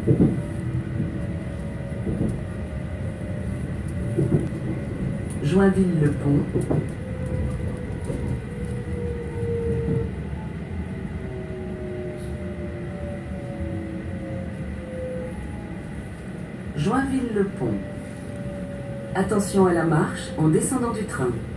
Joinville-le-Pont. Joinville-le-Pont. Attention à la marche en descendant du train.